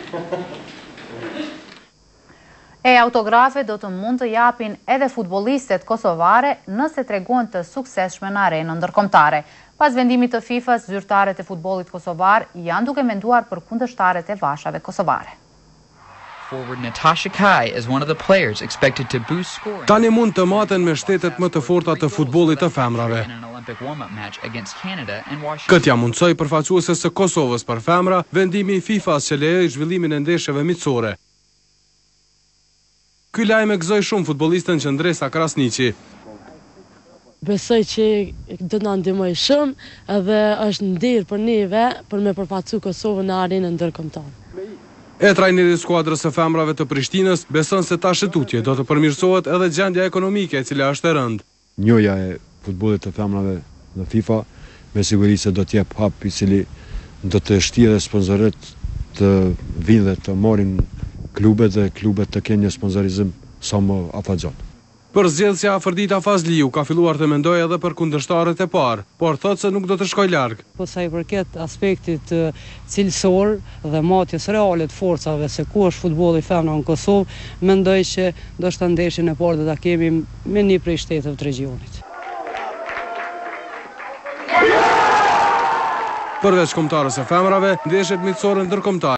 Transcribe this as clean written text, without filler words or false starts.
E autografe do të mund të japin edhe futbollistet kosovare nëse tregojnë të suksesshme në arenën ndërkombëtare. Pas vendimit të FIFA-s, zyrtarët e futbollit kosovar janë duke menduar për kundërshtarët e vashave kosovare. Forward Natasha Kai is one of the players expected to boost scoring. Tani mund të maten me shtetet më të forta të futbollit të femrave. Këtë ja mundsoi përfaqësueses së Kosovës për femra vendimi i FIFA-s që lejoi zhvillimin e ndeshjeve miqësore. Ky lajm e gëzoi shumë futbollistën Qendresa Krasniqi. Besoj që do na ndihmoj shumë edhe është ndirë për neve për me përfaqësu Kosovën në arenën ndërkombëtare. E trajneri i skuadrës së femrave të Prishtinës beson se tash tutje do të përmirësohet edhe gjendja ekonomike e cila është e rëndë. Njoja e futbollit të femrave në FIFA me siguri se do të jep hap i cili do të shtijë sponsorët të vinë dhe të marrin klubet dhe klubet të kenë një sponsorizim sa më afatgjatë. Për zgjedhësja Afërdita Fazliu ka filluar të mendojë edhe për kundërshtarët e parë, por thotë se nuk do të shkojë larg. Po sa i përket aspektit cilësor dhe matjes reale të forcave se ku është futbolli femrave në Kosovë, mendoj që ndoshta ndeshjen e parë do ta kemi me një prej shteteve të regionit. Përveç kombëtarës së femrave, ndeshjet miqësore ndërkombëtare